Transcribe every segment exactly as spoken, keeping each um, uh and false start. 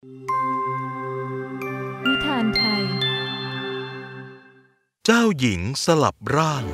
นิทานไทยเจ้าหญิงสลับร่าง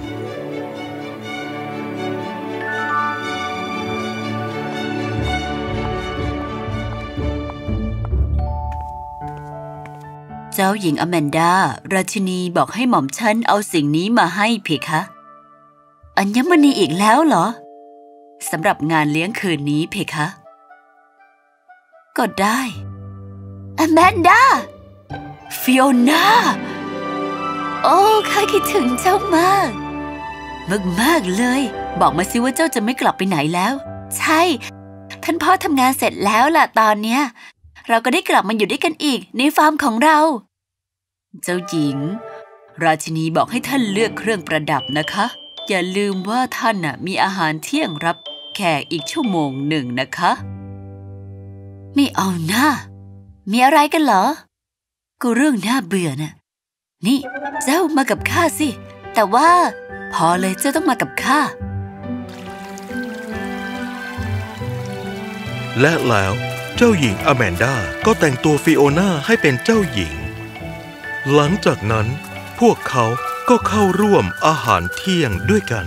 เจ้าหญิงอแมนดาราชินีบอกให้หม่อมฉันเอาสิ่งนี้มาให้เพคะอัญมณีอีกแล้วเหรอสำหรับงานเลี้ยงคืนนี้เพคะก็ได้อแมนดาฟิโอนาโอ้ข้าคิดถึงเจ้ามากมากมากเลยบอกมาสิว่าเจ้าจะไม่กลับไปไหนแล้วใช่ท่านพ่อทำงานเสร็จแล้วล่ะตอนเนี้ยเราก็ได้กลับมาอยู่ด้วยกันอีกในฟาร์มของเราเจ้าหญิงราชินีบอกให้ท่านเลือกเครื่องประดับนะคะอย่าลืมว่าท่านน่ะมีอาหารเที่ยงรับแขกอีกชั่วโมงหนึ่งนะคะไม่เอาหน้ามีอะไรกันเหรอก็เรื่องน่าเบื่อน่ะนี่เจ้ามากับข้าสิแต่ว่าพอเลยเจ้าต้องมากับข้าและแล้วเจ้าหญิงอแมนดาก็แต่งตัวฟิโอนาให้เป็นเจ้าหญิงหลังจากนั้นพวกเขาก็เข้าร่วมอาหารเที่ยงด้วยกัน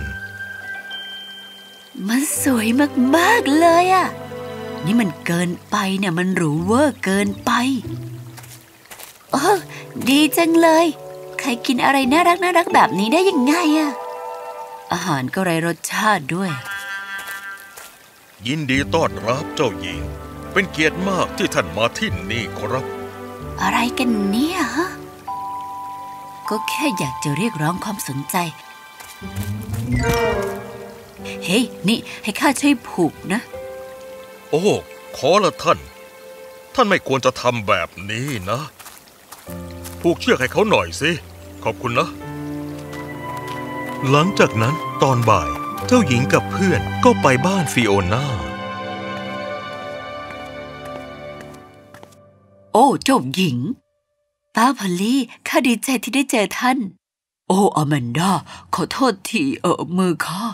มันสวยมากๆเลยอ่ะนี่มันเกินไปเนี่ยมันหรูเวอร์เกินไปโอ้ดีจังเลยใครกินอะไรน่ารักน่ารักแบบนี้ได้ยังไงอ่ะอาหารก็ไร้รสชาติด้วยยินดีต้อนรับเจ้าหญิงเป็นเกียรติมากที่ท่านมาที่นี่ครับอะไรกันเนี่ยฮะก็แค่อยากจะเรียกร้องความสนใจเฮ้ยนี่ให้ข้าช่วยผูกนะโอ้ขอละท่านท่านไม่ควรจะทำแบบนี้นะผูกเชือกให้เขาหน่อยสิขอบคุณนะหลังจากนั้นตอนบ่ายเจ้าหญิงกับเพื่อนก็ไปบ้านฟิโอนาโอ้เจ้าหญิงป้าพอลลี่ข้าดีใจที่ได้เจอท่านโอ้อแมนดาขอโทษทีเออมือข้า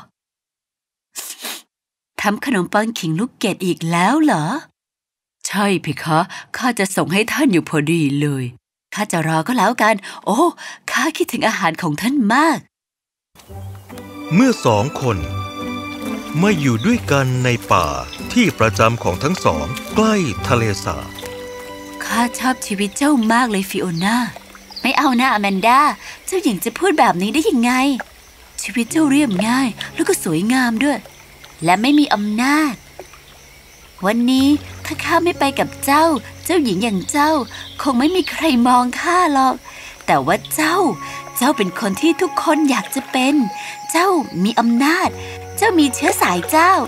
ทำขนมปังขิงลูกเกดอีกแล้วเหรอใช่พี่คะข้าจะส่งให้ท่านอยู่พอดีเลยข้าจะรอก็แล้วกันโอ้ข้าคิดถึงอาหารของท่านมากเมื่อสองคนมาอยู่ด้วยกันในป่าที่ประจำของทั้งสองใกล้ทะเลสาบข้าชอบชีวิตเจ้ามากเลยฟิโอนาไม่เอานะอแมนดาเจ้าหญิงจะพูดแบบนี้ได้ยังไงชีวิตเจ้าเรียบง่ายแล้วก็สวยงามด้วยและไม่มีอำนาจวันนี้ถ้าข้าไม่ไปกับเจ้าเจ้าหญิงอย่างเจ้าคงไม่มีใครมองข้าหรอกแต่ว่าเจ้าเจ้าเป็นคนที่ทุกคนอยากจะเป็นเจ้ามีอำนาจเจ้ามีเชื้อสายเจ้า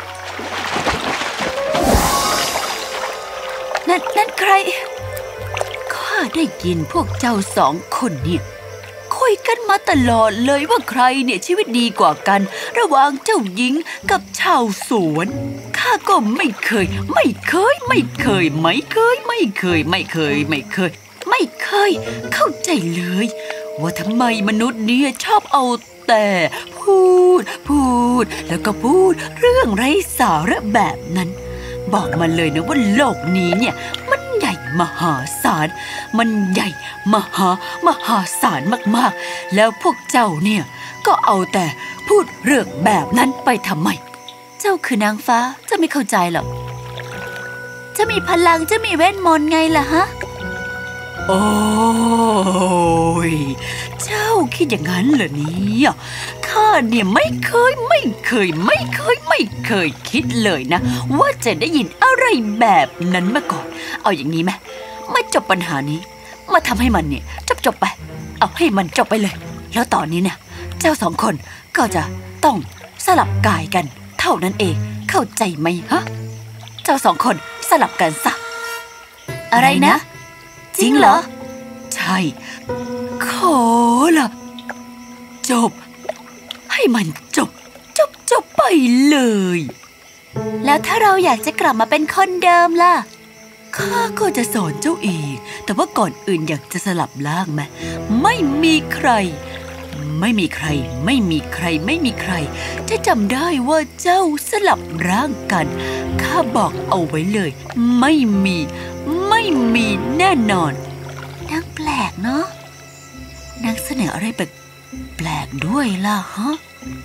นั่นนั่นใครข้าได้ยินพวกเจ้าสองคนเนี่ยคุยกันมาตลอดเลยว่าใครเนี่ยชีวิตดีกว่ากันระหว่างเจ้าหญิงกับชาวสวนข้าก็ไม่เคยไม่เคยไม่เคยไม่เคยไม่เคยไม่เคยไม่เคยไม่เคยเข้าใจเลยว่าทำไมมนุษย์เนี่ยชอบเอาแต่พูดพูดแล้วก็พูดเรื่องไร้สาระแบบนั้นบอกมาเลยนะว่าโลกนี้เนี่ยมันใหญ่มหาศาลมันใหญ่มหามหาศาลมากๆแล้วพวกเจ้าเนี่ยก็เอาแต่พูดเรื่องแบบนั้นไปทำไมเจ้าคือนางฟ้าเจ้าไม่เข้าใจหรอกจะมีพลังจะมีเวทมนต์ไงล่ะฮะโอ้ยเจ้าคิดอย่างนั้นเหรอเนี่ยข้าเนี่ยไม่เคยไม่เคยไม่เคยไม่เคยคิดเลยนะว่าจะได้ยินอะไรแบบนั้นมาก่อนเอาอย่างนี้ไหมมาจบปัญหานี้มาทำให้มันเนี่ยจบจบไปเอาให้มันจบไปเลยแล้วตอนนี้เนี่ยเจ้าสองคนก็จะต้องสลับกายกันเท่านั้นเองเข้าใจไหมฮะเจ้าสองคนสลับกันซะอะไรนะจริงเหรอใช่ขอละจบให้มันจบจบจบไปเลยแล้วถ้าเราอยากจะกลับมาเป็นคนเดิมล่ะข้าก็จะสอนเจ้าเองแต่ว่าก่อนอื่นอยากจะสลับร่างไหมไม่มีใครไม่มีใครไม่มีใครไม่มีใครจะจำได้ว่าเจ้าสลับร่างกันข้าบอกเอาไว้เลยไม่มีไม่มีแน่นอนนางแปลกเนาะนางเสนออะไรแปลกๆด้วยล่ะฮะ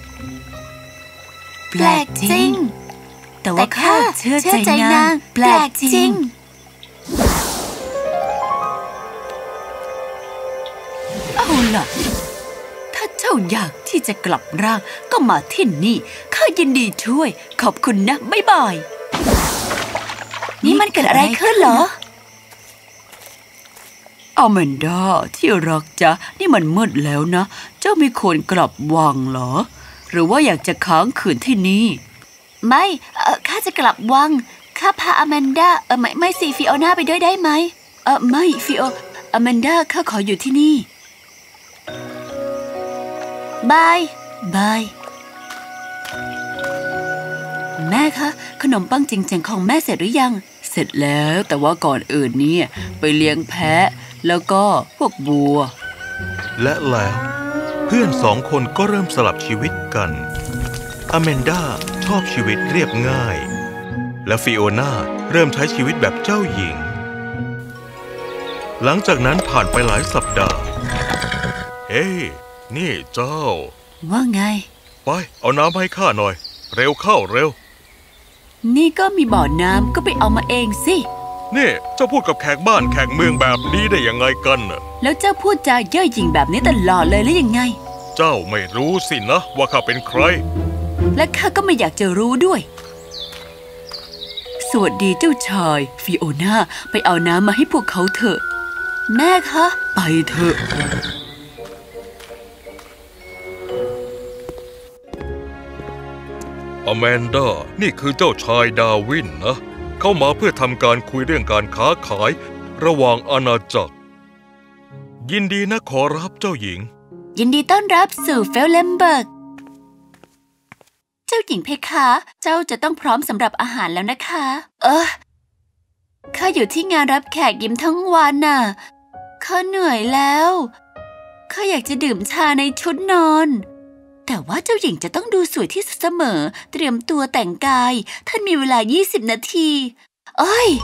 แปลกจริงแต่ว่าข้าเชื่อใจนางแปลกจริงเอาล่ะถ้าเจ้าอยากที่จะกลับร่างก็มาที่นี่ข้ายินดีช่วยขอบคุณนะบ๊ายบายนี่มันเกิดอะไรขึ้นเหรออแมนดาที่รักจ๊ะนี่มันมืดแล้วนะเจ้าไม่ควรกลับวังเหรอหรือว่าอยากจะค้างคืนที่นี่ไม่เออข้าจะกลับวังข้าพาอแมนดาเออไม่ไม่สิฟิโอนาไปด้วยได้ไหมเออไม่ฟิโออแมนดาข้าขออยู่ที่นี่บายบายแม่คะขนมปังจริงๆของแม่เสร็จหรือยังเสร็จแล้วแต่ว่าก่อนอื่นเนี่ยไปเลี้ยงแพะแล้วก็พวกบัวและแล้วเพื่อนสองคนก็เริ่มสลับชีวิตกันอแมนดาชอบชีวิตเรียบง่ายและฟิโอนาเริ่มใช้ชีวิตแบบเจ้าหญิงหลังจากนั้นผ่านไปหลายสัปดาห์เฮ้ยนี่เจ้าว่าไงไปเอาน้ำให้ข้าหน่อยเร็วเข้าเร็วนี่ก็มีบ่อน้ำก็ไปเอามาเองสินี่เจ้าพูดกับแขกบ้านแขกเมืองแบบนี้ได้ยังไงกันน่ะแล้วเจ้าพูดจาเย่อหยิ่งแบบนี้ตลอดเลยหรือยังไงเจ้าไม่รู้สินะว่าข้าเป็นใครและข้าก็ไม่อยากจะรู้ด้วยสวัสดีเจ้าชายฟิโอนาไปเอาน้ำมาให้พวกเขาเถอะแม่คะไปเถอะอแมนดานี่คือเจ้าชายดาวินนะเข้ามาเพื่อทำการคุยเรื่องการค้าขายระหว่างอาณาจักรยินดีนะขอรับเจ้าหญิงยินดีต้อนรับสู่เฟลเลมเบิร์กเจ้าหญิงเพคะเจ้าจะต้องพร้อมสำหรับอาหารแล้วนะคะเออข้าอยู่ที่งานรับแขกยิ้มทั้งวันน่ะข้าเหนื่อยแล้วข้าอยากจะดื่มชาในชุดนอนแต่ว่าเจ้าหญิงจะต้องดูสวยที่สุดเสมอเตรียมตัวแต่งกายท่านมีเวลายี่สิบนาทีเอ้ย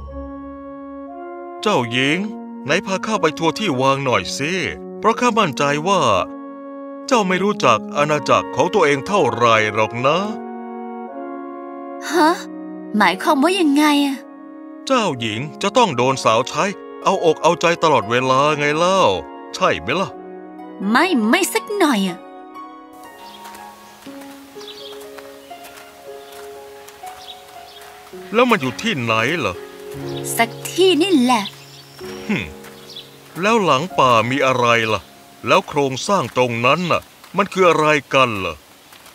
เจ้าหญิงไหนพาข้าไปทัวร์ที่วังหน่อยสิเพราะข้ามั่นใจว่าเจ้าไม่รู้จักอาณาจักรของตัวเองเท่าไรหรอกนะฮะหมายความว่ายังไงอะเจ้าหญิงจะต้องโดนสาวใช้เอาอกเอาใจตลอดเวลาไงเล่าใช่ไหมล่ะไม่ไม่สักหน่อยอะแล้วมันอยู่ที่ไหนเหรอสักที่นี่แหละฮึแล้วหลังป่ามีอะไรล่ะแล้วโครงสร้างตรงนั้นน่ะมันคืออะไรกันเหรอ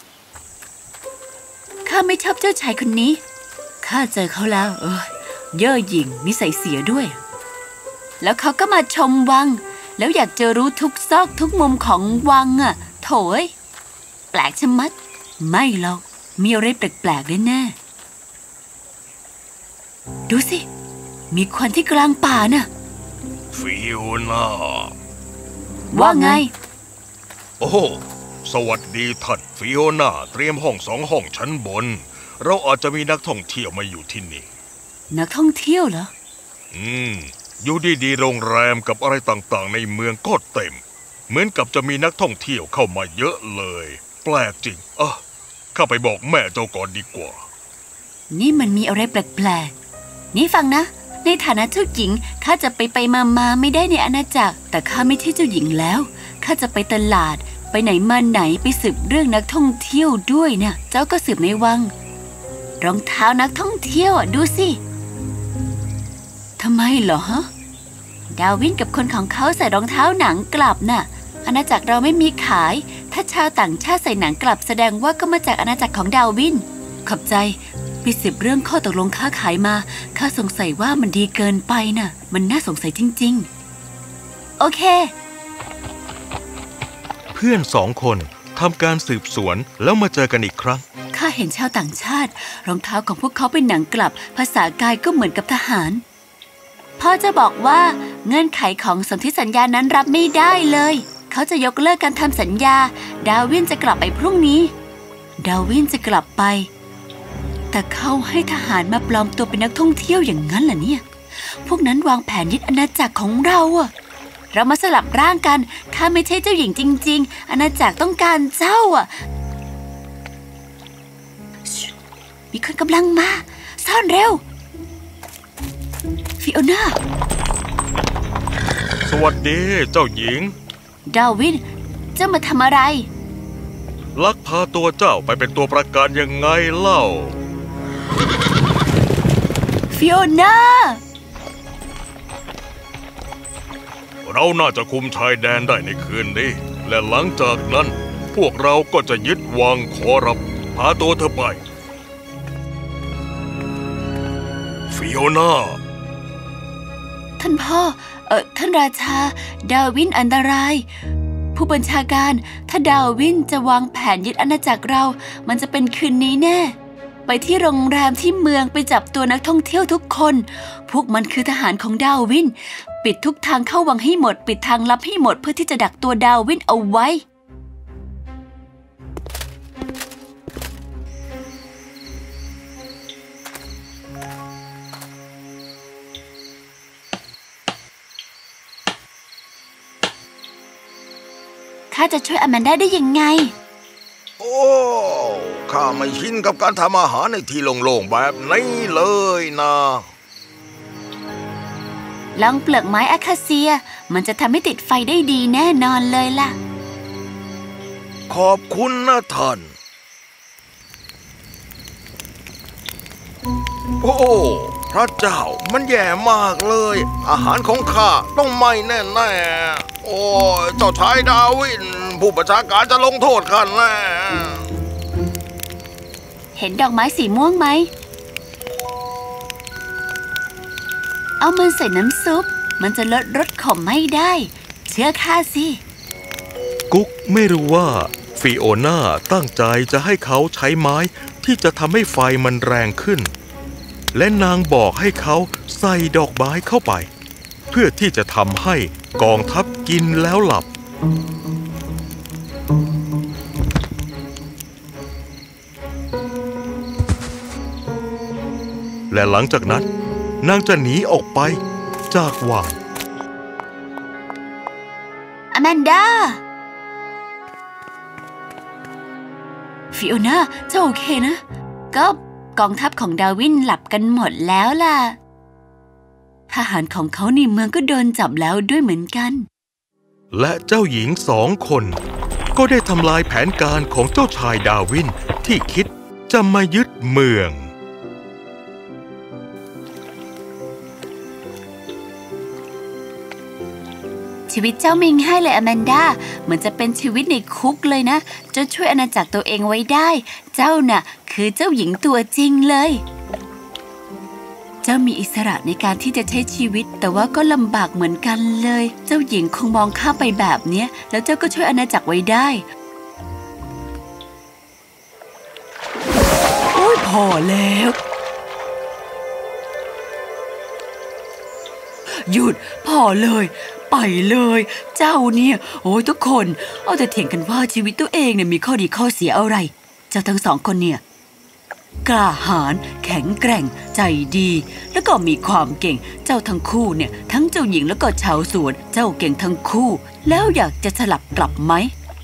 ข้าไม่ชอบเจ้าชายคนนี้ข้าเจอเขาแล้วเออเย่อหยิ่งนิสัยเสียด้วยแล้วเขาก็มาชมวังแล้วอยากจะรู้ทุกซอกทุกมุมของวังอ่ะโถ่แปลกชะมัดไม่หรอกมีอะไรแปลกๆแน่ๆดูสิมีควันที่กลางป่าน่ะฟิโอนาว่าไงโอ้สวัสดีท่านฟิโอนาเตรียมห้องสองห้องชั้นบนเราอาจจะมีนักท่องเที่ยวมาอยู่ที่นี่นักท่องเที่ยวเหรออืมอยู่ดีๆโรงแรมกับอะไรต่างๆในเมืองก็เต็มเหมือนกับจะมีนักท่องเที่ยวเข้ามาเยอะเลยแปลกจริงอ่ะข้าไปบอกแม่เจ้าก่อนดีกว่านี่มันมีอะไรแปลกๆนี่ฟังนะในฐานะเจ้าหญิงข้าจะไปไปมามาไม่ได้ในอาณาจักรแต่ข้าไม่ใช่เจ้าหญิงแล้วข้าจะไปตลาดไปไหนมาไหนไปสืบเรื่องนักท่องเที่ยวด้วยนะเจ้าก็สืบในวังรองเท้านักท่องเที่ยวดูสิทำไมเหรอฮะดาวินกับคนของเขาใส่รองเท้าหนังกลับน่ะอาณาจักรเราไม่มีขายถ้าชาวต่างชาติใส่หนังกลับแสดงว่าก็มาจากอาณาจักรของดาวินขอบใจไปสืบเรื่องข้อตกลงค้าขายมาข้าสงสัยว่ามันดีเกินไปน่ะมันน่าสงสัยจริงๆโอเคเพื่อนสองคนทำการสืบสวนแล้วมาเจอกันอีกครั้งข้าเห็นชาวต่างชาติรองเท้าของพวกเขาเป็นหนังกลับภาษากายก็เหมือนกับทหารพ่อจะบอกว่าเงื่อนไขของสนธิสัญญานั้นรับไม่ได้เลยเขาจะยกเลิกการทำสัญญาดาวินจะกลับไปพรุ่งนี้ดาวินจะกลับไปแต่เขาให้ทหารมาปลอมตัวเป็นนักท่องเที่ยวอย่างนั้นเหรอเนี่ยพวกนั้นวางแผนยึดอาณาจักรของเราอะเรามาสลับร่างกันข้าไม่ใช่เจ้าหญิงจริงๆอาณาจักรต้องการเจ้าอะมีคนกำลังมาซ่อนเร็วฟิโอน่าสวัสดีเจ้าหญิงดาวินเจ้ามาทำอะไรลักพาตัวเจ้าไปเป็นตัวประกันยังไงเล่าฟิโอน่าเราน่าจะคุมชายแดนได้ในคืนนี้และหลังจากนั้นพวกเราก็จะยึดวังขอรับพาตัวเธอไปฟิโอน่าท่านพ่อเอ่อท่านราชาดาวินอันตรายผู้บัญชาการถ้าดาวินจะวางแผนยึดอาณาจักรเรามันจะเป็นคืนนี้แน่ไปที่โรงแรมที่เมืองไปจับตัวนักท่องเที่ยวทุกคนพวกมันคือทหารของดาวินปิดทุกทางเข้าวังให้หมดปิดทางลับให้หมดเพื่อที่จะดักตัวดาวินเอาไว้ข้าจะช่วยอแมนด้าได้ยังไงโอ้ข้าไม่ชินกับการทำอาหารในที่โล่งๆแบบนี้เลยนะลองเปลือกไม้อะคาเซียมันจะทำให้ติดไฟได้ดีแน่นอนเลยล่ะขอบคุณนะท่านโอ้พระเจ้ามันแย่มากเลยอาหารของข้าต้องไหม้แน่ๆโอ้เจ้าชายดาวินผู้บัญชาการจะลงโทษข้าแน่เห็นดอกไม้สีม่วงไหมเอามันใส่น้ำซุปมันจะลดรสขมไม่ได้เชื่อข้าสิกุ๊กไม่รู้ว่าฟิโอน่าตั้งใจจะให้เขาใช้ไม้ที่จะทำให้ไฟมันแรงขึ้นและนางบอกให้เขาใส่ดอกไม้เข้าไปเพื่อที่จะทำให้กองทัพกินแล้วหลับและหลังจากนั้นนางจะหนีออกไปจากวังอแมนดาฟิโอน่าเจ้าโอเคนะก็กองทัพของดาวินหลับกันหมดแล้วล่ะทหารของเขาในเมืองก็โดนจับแล้วด้วยเหมือนกันและเจ้าหญิงสองคนก็ได้ทำลายแผนการของเจ้าชายดาวินที่คิดจะมายึดเมืองชีวิตเจ้าไม่ง่ายเลยอแมนดาเหมือนจะเป็นชีวิตในคุกเลยนะเจ้าช่วยอาณาจักรตัวเองไว้ได้เจ้าน่ะคือเจ้าหญิงตัวจริงเลยเจ้ามีอิสระในการที่จะใช้ชีวิตแต่ว่าก็ลำบากเหมือนกันเลยเจ้าหญิงคงมองข้ามไปแบบนี้แล้วเจ้าก็ช่วยอาณาจักรไว้ได้โอ้ยพอแล้วหยุดพอเลยไปเลยเจ้าเนี่ยโอ้ยทุกคนเอาแต่เถียงกันว่าชีวิตตัวเองเนี่ยมีข้อดีข้อเสียอะไรเจ้าทั้งสองคนเนี่ยกล้าหาญแข็งแกร่งใจดีแล้วก็มีความเก่งเจ้าทั้งคู่เนี่ยทั้งเจ้าหญิงแล้วก็ชาวสวนเจ้าเก่งทั้งคู่แล้วอยากจะสลับกลับไหม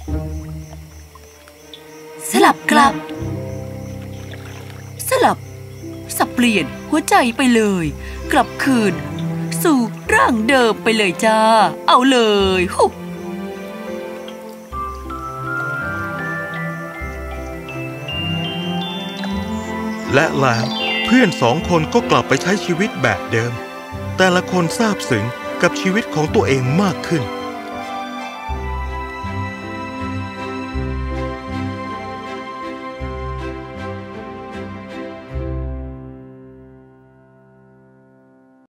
สลับกลับสลับสับเปลี่ยนหัวใจไปเลยกลับคืนสู่ร่างเดิมไปเลยจ้าเอาเลยฮู้และแล้วเพื่อนสองคนก็กลับไปใช้ชีวิตแบบเดิมแต่ละคนซาบซึ้งกับชีวิตของตัวเองมากขึ้น